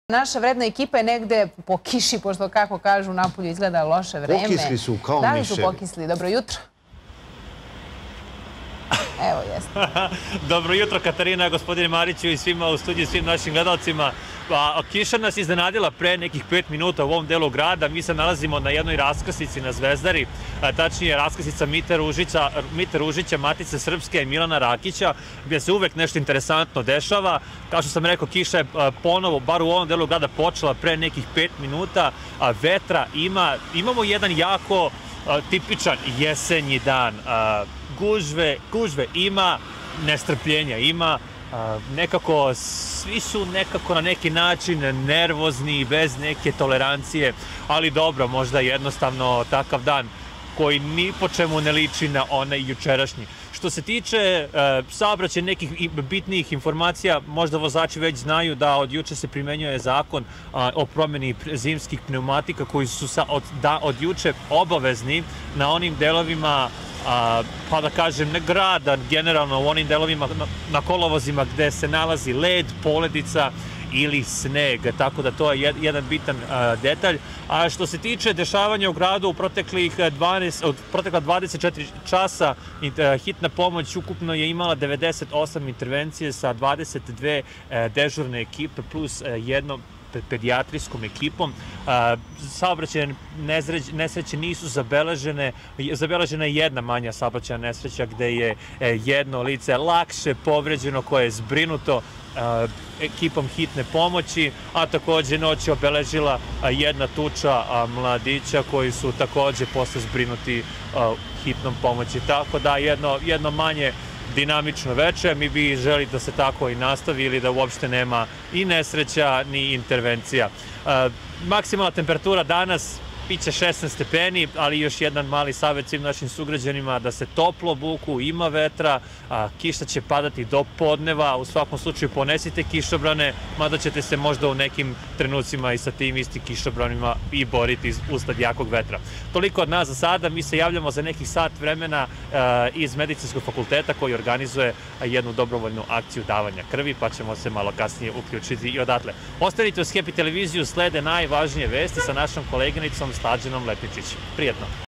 Naša vredna ekipa je negde po kiši, pošto kako kažu napolju izgleda loše vreme. Pokisli su kao miševi. Da li su pokisli? Dobro jutro. Evo, jeste. Dobro jutro, Katarina, gospodine Mariću i svima u studiju, svim našim gledalcima. Kiša nas iznenadila pre nekih 5 minuta u ovom delu grada. Mi se nalazimo na jednoj raskrsnici na Zvezdari, tačnije raskrsnica Mite Ružića, Matice Srpske i Milana Rakića, gdje se uvek nešto interesantno dešava. Kao što sam rekao, kiša je ponovo, bar u ovom delu grada, počela pre nekih 5 minuta. Vetra ima, imamo jedan jako tipičan jesenji dan. Gužve ima, nestrpljenja ima, nekako svi su nekako na neki način nervozni, bez neke tolerancije, ali dobro, možda jednostavno takav dan koji ni po čemu ne liči na onaj jučerašnji. Što se tiče saobraćaja nekih bitnijih informacija, možda vozači već znaju da od juče se primenjuje zakon o promjeni zimskih pneumatika koji su od juče obavezni na onim delovima, pa da kažem, ne grada, generalno u onim delovima na kolovozima gde se nalazi led, poledica ili sneg, tako da to je jedan bitan detalj. A što se tiče dešavanja u gradu u protekla 24 časa, hitna pomoć ukupno je imala 98 intervencije sa 22 dežurne ekipe plus jednom pedijatrijskom ekipom. Saobraćajne nesreće nisu zabeležene. Zabeležena je jedna manja saobraćajna nesreća gde je jedno lice lakše povređeno koje je zbrinuto ekipom hitne pomoći, a takođe noć je obeležila jedna tuča mladića koji su takođe posle zbrinuti hitnom pomoći. Tako da jedno manje dinamično veče, mi bi želi da se tako i nastavi ili da uopšte nema i nesreća ni intervencija. Maksimalna temperatura danas biće 16 stepeni, ali još jedan mali savjet svim našim sugrađanima da se toplo obuku, ima vetra, kiša će padati do podneva, u svakom slučaju ponesite kišobrane, mada ćete se možda u nekim trenucima i sa tim istim kišobranima i boriti usled jakog vetra. Toliko od nas za sada, mi se javljamo za nekih sat vremena iz Medicinskog fakulteta koji organizuje jednu dobrovoljnu akciju davanja krvi, pa ćemo se malo kasnije uključiti i odatle. Ostanite uz Happy televiziju, slede najvažnije vesti sa našom koleginicom Slađanom Lepičić. Prijetno!